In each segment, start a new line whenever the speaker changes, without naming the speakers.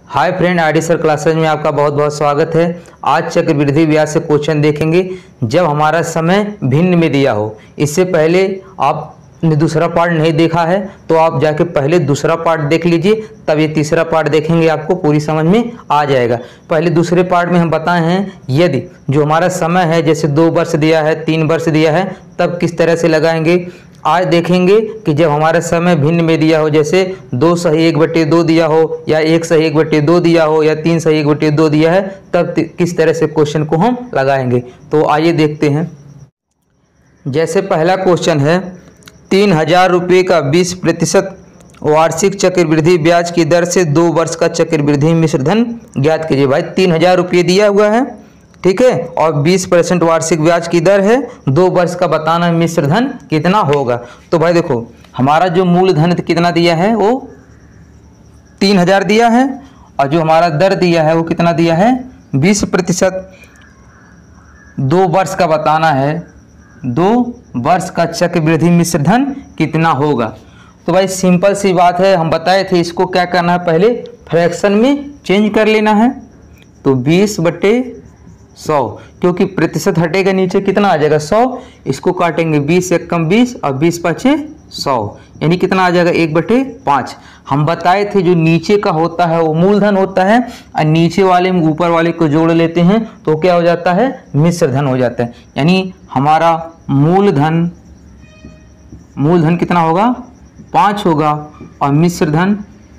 हाय friend, RD sir classes में आपका बहुत बहुत स्वागत है। आज चक्रवृद्धि ब्याज से क्वेश्चन देखेंगे जब हमारा समय भिन्न में दिया हो। इससे पहले आपने दूसरा पार्ट नहीं देखा है तो आप जाके पहले दूसरा पार्ट देख लीजिए, तब ये तीसरा पार्ट देखेंगे, आपको पूरी समझ में आ जाएगा। पहले दूसरे पार्ट में हम बताए हैं यदि जो हमारा समय है जैसे 2 वर्ष दिया है, 3 वर्ष दिया है, तब किस तरह से लगाएंगे। आज देखेंगे कि जब हमारा समय भिन्न में दिया हो, जैसे 2 सही 1/2 दिया हो, या 1 सही 1/2 दिया हो, या 3 सही 1/2 दिया है, तब किस तरह से क्वेश्चन को हम लगाएंगे। तो आइए देखते हैं। जैसे पहला क्वेश्चन है 3000 रुपये का 20% वार्षिक चक्रवृद्धि ब्याज की दर से 2 वर्ष का चक्रवृद्धि मिश्र धन ज्ञात कीजिए। भाई 3000 रुपये दिया हुआ है, ठीक है, और 20% वार्षिक ब्याज की दर है, 2 वर्ष का बताना मिश्र धन कितना होगा। तो भाई देखो हमारा जो मूलधन कितना दिया है वो 3000 दिया है, और जो हमारा दर दिया है वो कितना दिया है 20%। 2 वर्ष का बताना है, 2 वर्ष का चक्रवृद्धि मिश्र धन कितना होगा। तो भाई सिंपल सी बात है, हम बताए थे इसको क्या करना है, पहले फ्रैक्शन में चेंज कर लेना है। तो 20/100, क्योंकि प्रतिशत हटेगा नीचे कितना आ जाएगा 100, इसको काटेंगे 20 1 कम 20 और 20 5 100, यानी कितना आ जाएगा 1/5। हम बताए थे जो नीचे का होता है वो मूलधन होता है, और नीचे वाले में ऊपर वाले को जोड़ लेते हैं तो क्या हो जाता है मिश्र धन हो जाता है। यानी हमारा मूलधन कितना होगा 5 होगा, और मिश्र धन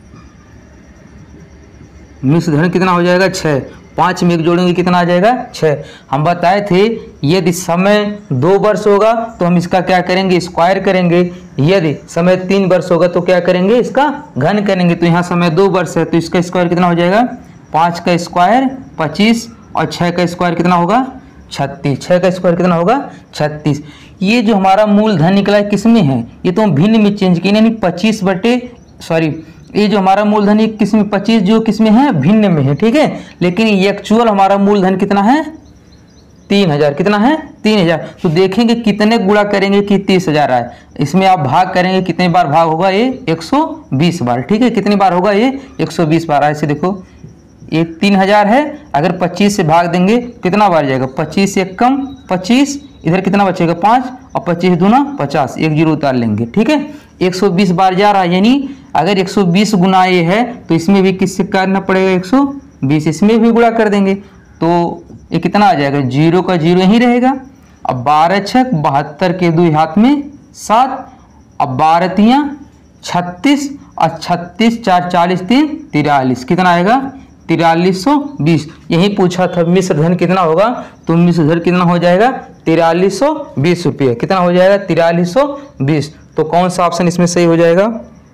कितना हो जाएगा 6। 5 में 1 जोड़ेंगे कितना आ जाएगा 6। हम बताए थे यदि समय 2 वर्ष होगा तो हम इसका क्या करेंगे स्क्वायर करेंगे, यदि समय 3 वर्ष होगा तो क्या करेंगे इसका घन करेंगे। तो यहाँ समय 2 वर्ष है तो इसका स्क्वायर कितना हो जाएगा 5 का स्क्वायर 25, और 6 का स्क्वायर कितना होगा 36। 6 का स्क्वायर कितना होगा 36। ये जो हमारा मूलधन निकला है किस में है, ये तो हम भिन्न में चेंज किए, यानी ये जो हमारा मूलधन ये किस में 25 जो किस में है भिन्न में है, ठीक है। लेकिन एक्चुअल हमारा मूलधन कितना है 3000, कितना है 3000। तो देखेंगे कितने गुणा करेंगे कि 30,000 आए। इसमें आप भाग करेंगे, कितने बार भाग होगा ये 120 बार, ठीक है। कितनी बार होगा ये 120 बार। ऐसे देखो ये 3000 है, अगर 25 से भाग देंगे कितना बार जाएगा 25 से 1 कम 25, इधर कितना बचेगा 5, और 25 दूना 50, 1 0 उतार लेंगे, ठीक है। 120 बार जा रहा है, यानी अगर 120 गुना ये है तो इसमें भी किससे करना पड़ेगा 120, इसमें भी गुणा कर देंगे तो ये कितना आ जाएगा 0 का 0 ही रहेगा। अब 12 छक 72 के 2 हाथ में 7, अब 12 तियाँ 36, और 36 4 40 3 43, कितना आएगा 4320। यही पूछा था मिश्र धन कितना होगा, तो मिश्र धन कितना हो जाएगा 4320 रुपये। कितना हो जाएगा 4320। तो कौन सा ऑप्शन इसमें सही हो जाएगा,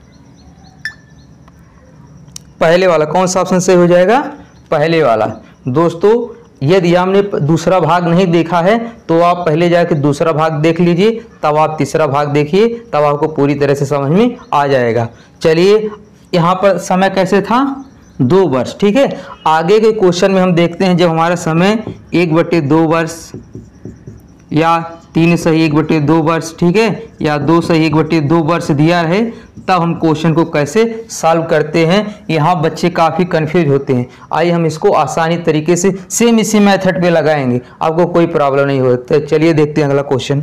पहले वाला। कौन सा ऑप्शन सही हो जाएगा पहले वाला। दोस्तों यदि हमने दूसरा भाग नहीं देखा है तो आप पहले जाके दूसरा भाग देख लीजिए, तब आप तीसरा भाग देखिए, तब आपको पूरी तरह से समझ में आ जाएगा। चलिए यहाँ पर समय कैसे था 2 वर्ष, ठीक है। आगे के क्वेश्चन में हम देखते हैं जब हमारा समय 1/2 वर्ष, या 3 सही 1/2 वर्ष, ठीक है, या 2 सही 1/2 वर्ष दिया है, तब हम क्वेश्चन को कैसे सॉल्व करते हैं। यहाँ बच्चे काफ़ी कंफ्यूज होते हैं। आइए हम इसको आसानी तरीके से सेम इसी मेथड पे लगाएंगे, आपको कोई प्रॉब्लम नहीं होती। चलिए देखते हैं अगला क्वेश्चन।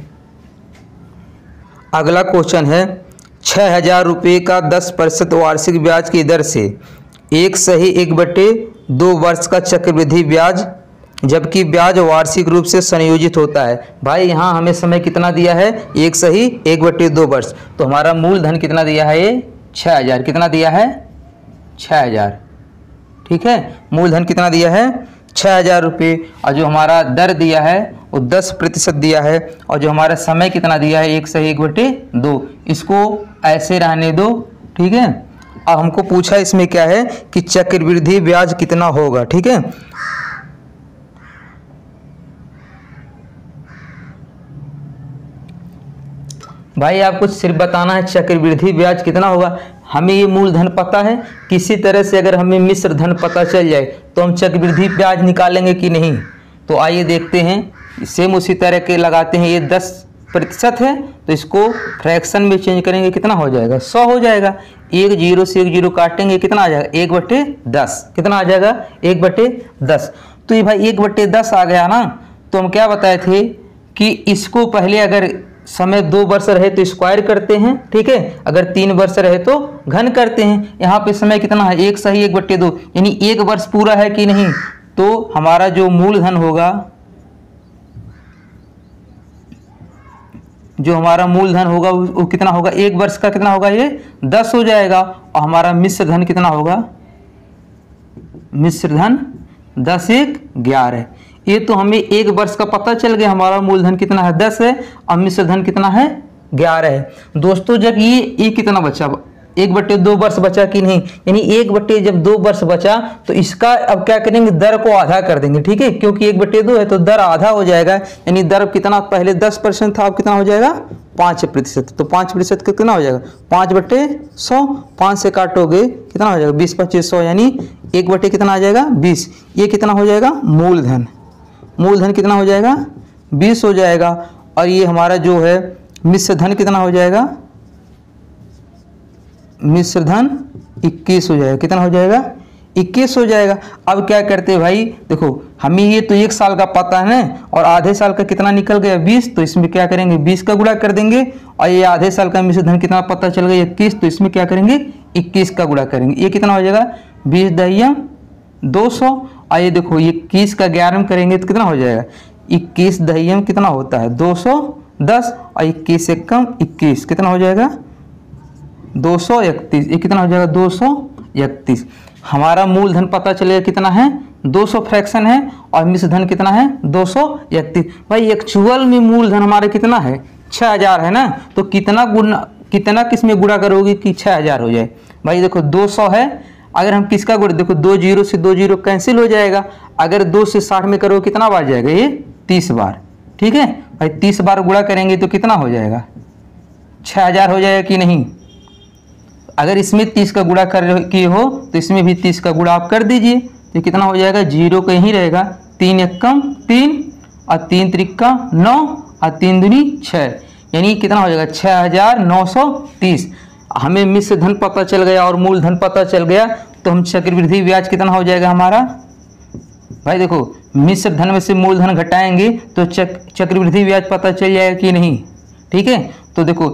अगला क्वेश्चन है 6000 रुपये का 10% वार्षिक ब्याज की दर से 1 सही 1/2 वर्ष का चक्रवृद्धि ब्याज, जबकि ब्याज वार्षिक रूप से संयोजित होता है। भाई यहाँ हमें समय कितना दिया है 1 सही 1/2 वर्ष, तो हमारा मूलधन कितना दिया है ये 6000, कितना दिया है 6000, ठीक है। मूलधन कितना दिया है 6000 रुपये, और जो हमारा दर दिया है वो 10% दिया है, और जो हमारा समय कितना दिया है 1 सही 1/2। इसको ऐसे रहने दो, ठीक है। अब हमको पूछा इसमें क्या है कि चक्रवृद्धि ब्याज कितना होगा, ठीक है। भाई आपको सिर्फ बताना है चक्रवृद्धि ब्याज कितना होगा। हमें ये मूलधन पता है, किसी तरह से अगर हमें मिश्र धन पता चल जाए तो हम चक्रवृद्धि ब्याज निकालेंगे कि नहीं। तो आइए देखते हैं, सेम उसी तरह के लगाते हैं। ये 10 प्रतिशत है, तो इसको फ्रैक्शन में चेंज करेंगे कितना हो जाएगा 100 हो जाएगा। एक जीरो से एक जीरो काटेंगे कितना आ जाएगा 1/10। कितना आ जाएगा 1/10। तो ये भाई 1/10 आ गया ना। तो हम क्या बताए थे कि इसको पहले अगर समय 2 वर्ष रहे तो स्क्वायर करते हैं, ठीक है, अगर 3 वर्ष रहे तो घन करते हैं। यहाँ पे समय कितना है 1 सही 1/2, यानी 1 वर्ष पूरा है कि नहीं। तो हमारा जो मूलधन होगा, जो हमारा मूलधन होगा वो कितना होगा 1 वर्ष का कितना होगा ये 10 हो जाएगा। और हमारा मिश्र धन कितना होगा, मिश्र धन 10 1 11। ये तो हमें 1 वर्ष का पता चल गया, हमारा मूलधन कितना है 10 है और मिश्र धन कितना है 11 है। दोस्तों जब ये कितना बचा 1/2 वर्ष बचा कि नहीं, यानी 1/2 वर्ष बचा तो इसका अब क्या करेंगे दर को आधा कर देंगे, ठीक है, क्योंकि 1/2 है तो दर आधा हो जाएगा। यानी दर कितना पहले 10% था, अब कितना हो जाएगा 5%। तो 5% कितना हो जाएगा 5/100। 5 से काटोगे कितना हो जाएगा 20 25 100, यानी 1/ कितना आ जाएगा 20। ये कितना हो जाएगा मूलधन, मूलधन कितना हो जाएगा 20 हो जाएगा। और ये हमारा जो है मिश्र धन कितना हो जाएगा, मिश्र धन 21 हो जाएगा। कितना हो जाएगा 21 हो जाएगा। अब क्या करते हैं भाई, देखो हमें ये तो 1 साल का पता है ना, और आधे साल का कितना निकल गया 20, तो इसमें क्या करेंगे 20 का गुणा कर देंगे। और ये आधे साल का मिश्र धन कितना पता चल गया 21, तो इसमें क्या करेंगे 21 का गुणा करेंगे। ये कितना हो जाएगा 20 दहिया 200। और ये देखो ये 21 का 11 में करेंगे तो कितना हो जाएगा 21 दहिया में कितना होता है 210, और 21 से कम 21 कितना हो जाएगा 231। ये कितना हो जाएगा 231। हमारा मूलधन पता चलेगा कितना है 200 फ्रैक्शन है, और मिश्र धन कितना है 231। भाई एक्चुअल में मूलधन हमारा कितना है 6000 है ना। तो कितना किस में गुणा करोगे कि 6000 हो जाए। भाई देखो 200 है, अगर हम किसका गुणा, देखो 2 जीरो से 2 जीरो कैंसिल हो जाएगा। अगर 2 से 60 में करोगे कितना बार जाएगा ये 30 बार, ठीक है भाई। 30 बार गुणा करेंगे तो कितना हो जाएगा 6000 हो जाएगा कि नहीं। अगर इसमें 30 का गुणा कर किए हो तो इसमें भी 30 का गुणा आप कर दीजिए, तो कितना हो जाएगा 0 कहीं रहेगा। 3 एकम 3 और 3 त्रिका 9 और 3 दूनी 6, यानी कितना हो जाएगा 6930। हमें मिश्र धन पता चल गया और मूलधन पता चल गया, तो हम चक्रवृद्धि ब्याज कितना हो जाएगा हमारा। भाई देखो मिश्र धन में से मूलधन घटाएंगे तो चक्रवृद्धि ब्याज पता चल जाएगा कि नहीं, ठीक है। तो देखो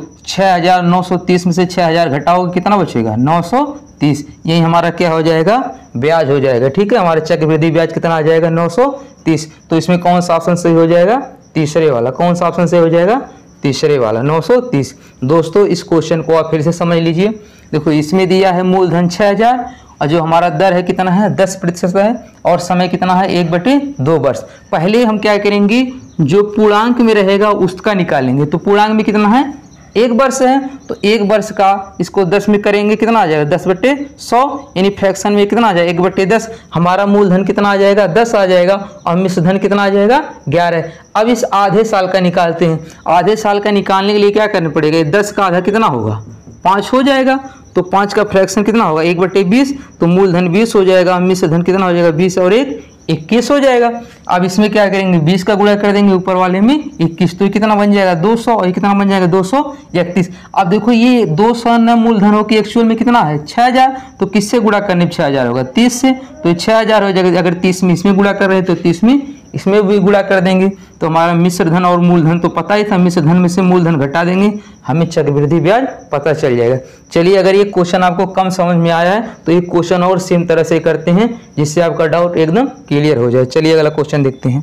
6930 में से 6000 घटाओगे कितना बचेगा 930। यही हमारा क्या हो जाएगा ब्याज हो जाएगा, ठीक है। हमारा चक्रवृद्धि ब्याज कितना आ जाएगा 930। तो इसमें कौन सा ऑप्शन सही हो जाएगा तीसरे वाला। कौन सा ऑप्शन सही हो जाएगा तीसरे वाला 930। दोस्तों इस क्वेश्चन को आप फिर से समझ लीजिए। देखो इसमें दिया है मूलधन 6000 और जो हमारा दर है कितना है 10% है, और समय कितना है 1/2 वर्ष। पहले हम क्या करेंगे जो पूर्णांक में रहेगा उसका निकालेंगे। तो पूर्णांक में कितना है 1 वर्ष है, तो 1 वर्ष का इसको 10 में करेंगे कितना आ जाएगा 10/100, यानी फ्रैक्शन में कितना आ जाएगा 1/10। हमारा मूलधन कितना आ जाएगा 10 आ जाएगा, और मिश्र धन कितना आ जाएगा 11। अब इस आधे साल का निकालते हैं। आधे साल का निकालने के लिए क्या करना पड़ेगा 10 का आधा कितना होगा 5 हो जाएगा। तो 5 का फ्रैक्शन कितना होगा 1/20, तो मूलधन 20 हो जाएगा, मिश्र धन कितना हो जाएगा 20 और 1 21 हो जाएगा। अब इसमें क्या करेंगे 20 का गुणा कर देंगे ऊपर वाले में 21, तो कितना बन जाएगा 200, और ये कितना बन जाएगा 231। अब देखो ये 200 न मूलधन हो कि एक्चुअल में कितना है 6000, तो किससे गुणा करने पे 6000 होगा 30 से, तो 6000 हो जाएगा। अगर 30 में इसमें गुणा कर रहे हैं तो 30 में इसमें भी गुणा कर देंगे। तो हमारा मिश्र धन और मूलधन तो पता ही था, मिश्र धन में से मूलधन घटा देंगे, हमें चक्रवृद्धि ब्याज पता चल जाएगा। चलिए अगर ये क्वेश्चन आपको कम समझ में आया है तो ये क्वेश्चन और सेम तरह से करते हैं जिससे आपका डाउट एकदम क्लियर हो जाए। चलिए अगला क्वेश्चन देखते हैं।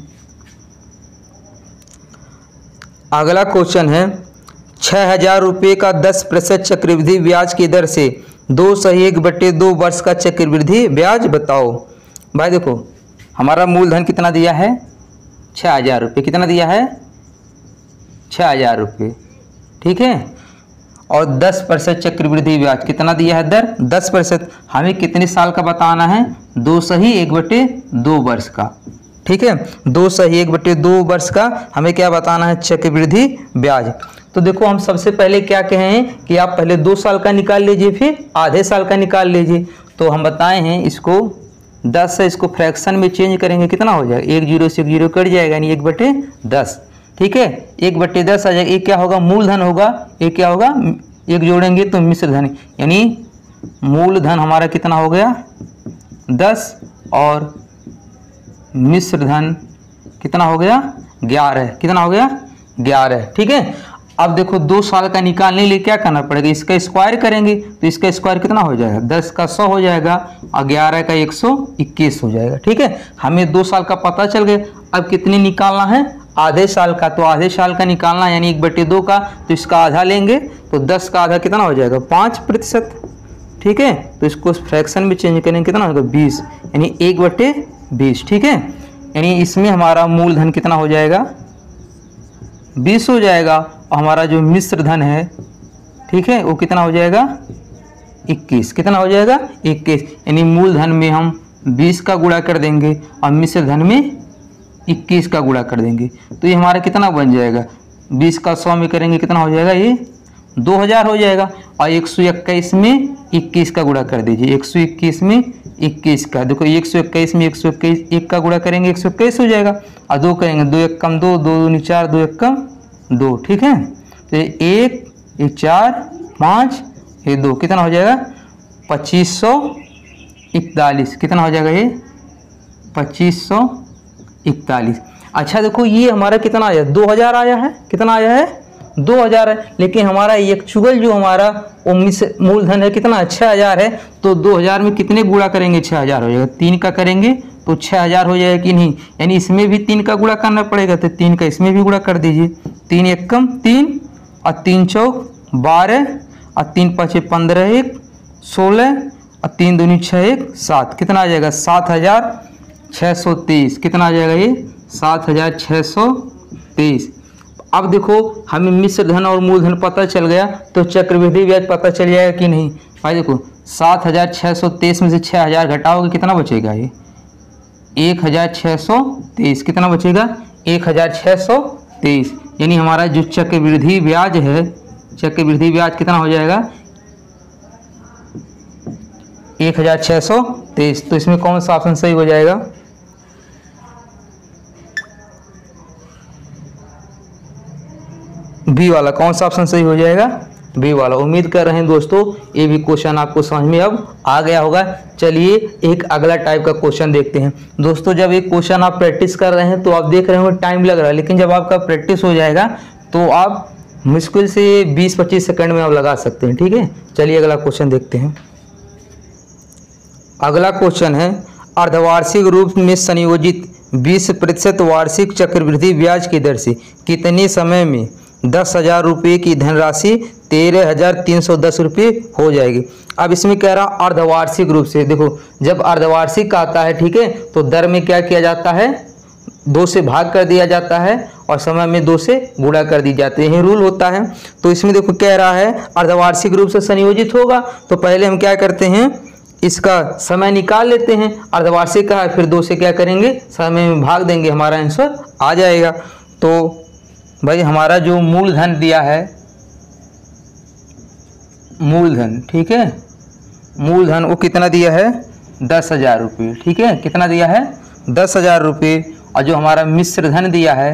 अगला क्वेश्चन है 6000 रुपये का 10% चक्रवृद्धि ब्याज की दर से 2/2 वर्ष का चक्रवृद्धि ब्याज बताओ। भाई देखो हमारा मूलधन कितना दिया है 6000 रुपये, कितना दिया है 6000 रुपये, ठीक है। और 10% चक्रवृद्धि ब्याज कितना दिया है दर 10%। हमें कितने साल का बताना है 2/1/2 वर्ष का, ठीक है। 2/1/2 वर्ष का हमें क्या बताना है चक्रवृद्धि ब्याज। तो देखो हम सबसे पहले क्या कहें कि आप पहले 2 साल का निकाल लीजिए फिर आधे साल का निकाल लीजिए। तो हम बताए हैं इसको 10 से इसको फ्रैक्शन में चेंज करेंगे कितना हो जाएगा 1 जीरो से 1 जीरो कट जाएगा, यानी 1/10। ठीक है। 1/10 आ जाएगा। एक क्या होगा, मूलधन होगा। एक क्या होगा, एक जोड़ेंगे तो मिश्र धन, यानी मूलधन हमारा कितना हो गया 10 और मिश्र धन कितना हो गया 11। कितना हो गया 11, ठीक है। अब देखो 2 साल का निकालने के लिए क्या करना पड़ेगा, इसका स्क्वायर करेंगे तो इसका स्क्वायर कितना हो जाएगा, 10 का 100 हो जाएगा और 11 का 121 हो जाएगा, ठीक है। हमें 2 साल का पता चल गया। अब कितनी निकालना है, आधे साल का। तो आधे साल का निकालना यानी 1/2 का, तो इसका आधा लेंगे तो 10 का आधा कितना हो जाएगा 5%, ठीक है। तो इसको फ्रैक्शन में चेंज करेंगे कितना होगा 20, यानी 1/20, ठीक है। यानी इसमें हमारा मूलधन कितना हो जाएगा 20 हो जाएगा और हमारा जो मिश्र धन है, ठीक है, वो कितना हो जाएगा 21। कितना हो जाएगा 21, यानी मूलधन में हम 20 का गुणा कर देंगे और मिश्र धन में 21 का गुणा कर देंगे तो ये हमारा कितना बन जाएगा, 20 का 100 में करेंगे कितना हो जाएगा, ये 2000 हो जाएगा। और 121 में 21 का गुणा कर दीजिए, 121 में 21 का, देखो 121 में 121 1 का गुणा करेंगे 121 हो जाएगा और 2 करेंगे, 2 1 कम 2, 2 दूनी 4, 2 1 कम 2, ठीक है। तो 1 4 5 ये 2 कितना हो जाएगा 2541। कितना हो जाएगा ये 2541। अच्छा देखो ये हमारा कितना आया 2000 आया है, कितना आया है 2000 है। लेकिन हमारा एक्चुअल जो हमारा मूलधन है कितना 6000 है। तो 2000 में कितने गुणा करेंगे 6000 हो जाएगा, 3 का करेंगे तो 6000 हो जाएगा कि नहीं, यानी इसमें भी 3 का गुणा करना पड़ेगा तो 3 का इसमें भी गुणा कर दीजिए। 3 1 कम 3 और 3 चौक 12 और 3 5 15 1 16 और 3 दूनी 6 1 7। कितना आ जाएगा 7623। कितना आ जाएगा ये 7623। अब देखो हमें मिश्र धन और मूलधन पता चल गया तो चक्रवृद्धि ब्याज पता चल जाएगा कि नहीं। भाई देखो 7623 में से 6000 घटाओगे कितना बचेगा, ये 1623। कितना बचेगा 1623, यानी हमारा जो चक्रवृद्धि ब्याज है, चक्रवृद्धि ब्याज कितना हो जाएगा 1623। तो इसमें कौन सा ऑप्शन सही हो जाएगा, बी वाला। कौन सा ऑप्शन सही हो जाएगा, बी वाला। उम्मीद कर रहे हैं दोस्तों ये भी क्वेश्चन आपको समझ में अब आ गया होगा। चलिए एक अगला टाइप का क्वेश्चन देखते हैं। दोस्तों जब एक क्वेश्चन आप प्रैक्टिस कर रहे हैं तो आप देख रहे हो टाइम लग रहा है, लेकिन जब आपका प्रैक्टिस हो जाएगा तो आप मुश्किल से 20-25 सेकंड में आप लगा सकते हैं, ठीक है। चलिए अगला क्वेश्चन देखते हैं। अगला क्वेश्चन है अर्धवार्षिक रूप में संयोजित 20% वार्षिक चक्रवृद्धि ब्याज की दर से कितने समय में 10,000 रुपये की धनराशि 13,310 रुपये हो जाएगी। अब इसमें कह रहा अर्धवार्षिक रूप से। देखो जब अर्धवार्षिक आता है, ठीक है, तो दर में क्या किया जाता है 2 से भाग कर दिया जाता है और समय में 2 से गुणा कर दी जाती है, यही रूल होता है। तो इसमें देखो कह रहा है अर्धवार्षिक रूप से संयोजित होगा तो पहले हम क्या करते हैं इसका समय निकाल लेते हैं। अर्धवार्षिक का है फिर 2 से क्या करेंगे समय में भाग देंगे, हमारा आंसर आ जाएगा। तो भाई हमारा जो मूलधन दिया है, मूलधन, ठीक है, मूलधन वो कितना दिया है 10,000 रुपये, ठीक है। कितना दिया है 10,000 रुपये। और जो हमारा मिश्र धन दिया है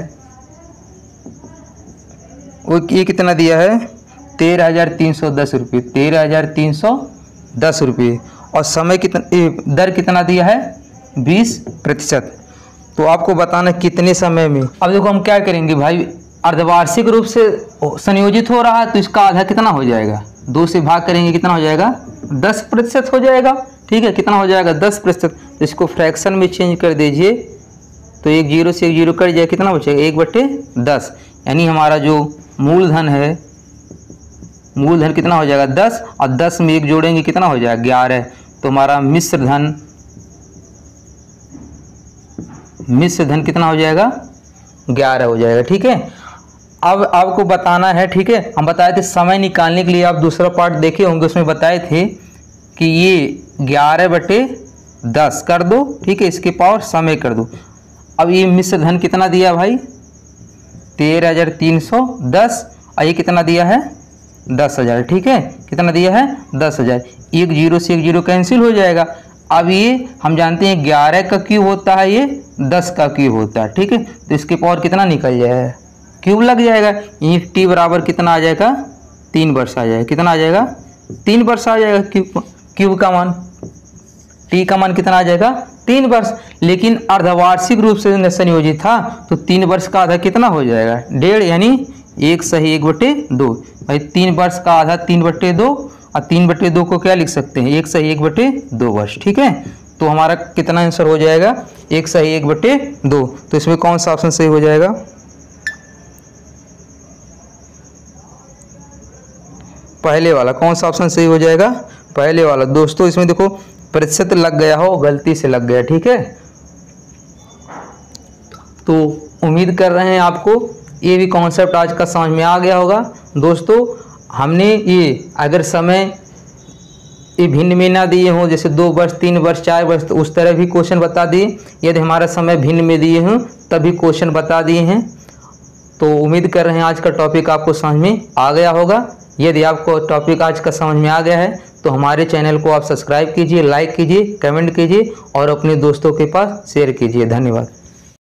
वो ये कितना दिया है 13,310 रुपये, 13,310 रुपये। और समय कितना, दर कितना दिया है 20%। तो आपको बताना कितने समय में। अब देखो हम क्या करेंगे भाई, अर्धवार्षिक रूप से संयोजित हो रहा है तो इसका आधा कितना हो जाएगा 2 से भाग करेंगे कितना हो जाएगा 10% हो जाएगा, ठीक है। कितना हो जाएगा 10%। तो इसको फ्रैक्शन में चेंज कर दीजिए तो 1 0 से 1 0 कट जाए, कितना बचेगा 1/10। यानी हमारा जो मूलधन है, मूलधन कितना हो जाएगा 10 और 10 में 1 जोड़ेंगे कितना हो जाएगा 11। तो हमारा मिश्र धन कितना हो जाएगा 11 हो जाएगा, ठीक है। अब आपको बताना है, ठीक है, हम बताए थे समय निकालने के लिए, आप दूसरा पार्ट देखे होंगे उसमें बताए थे कि ये 11/10 कर दो, ठीक है, इसके पावर समय कर दो। अब ये मिश्र धन कितना दिया भाई 13,310 और ये कितना दिया है 10,000, ठीक है। कितना दिया है 10,000। 1 0 से 1 0 कैंसिल हो जाएगा। अब ये हम जानते हैं 11 का क्यूब होता है, ये 10 का क्यूब होता है, ठीक है। तो इसके पावर कितना निकल जाए क्यूब लग जाएगा, यानी टी बराबर कितना आ जाएगा 3 वर्ष आ जाएगा। कितना आ जाएगा 3 वर्ष आ जाएगा। क्यूब का मान, टी का मान कितना आ जाएगा 3 वर्ष। लेकिन अर्धवार्षिक रूप से संयोजित था तो 3 वर्ष का आधा कितना हो जाएगा 1.5, यानी 1/2। भाई 3 वर्ष का आधा 3/2 और 3/2 को क्या लिख सकते हैं 1/2 वर्ष। ठीक है, तो हमारा कितना आंसर हो जाएगा 1/2। तो इसमें कौन सा ऑप्शन सही हो जाएगा, पहले वाला। कौन सा ऑप्शन सही हो जाएगा, पहले वाला। दोस्तों इसमें देखो प्रतिशत लग गया हो, गलती से लग गया। ठीक है, तो उम्मीद कर रहे हैं आपको ये भी कॉन्सेप्ट आज का समझ में आ गया होगा। दोस्तों हमने ये अगर समय ये भिन्न में ना दिए हों, जैसे 2 वर्ष 3 वर्ष 4 वर्ष, तो उस तरह भी क्वेश्चन बता दिए। यदि हमारा समय भिन्न में दिए हों तभी क्वेश्चन बता दिए हैं। तो उम्मीद कर रहे हैं आज का टॉपिक आपको समझ में आ गया होगा। यदि आपको टॉपिक आज का समझ में आ गया है तो हमारे चैनल को आप सब्सक्राइब कीजिए, लाइक कीजिए, कमेंट कीजिए और अपने दोस्तों के पास शेयर कीजिए। धन्यवाद।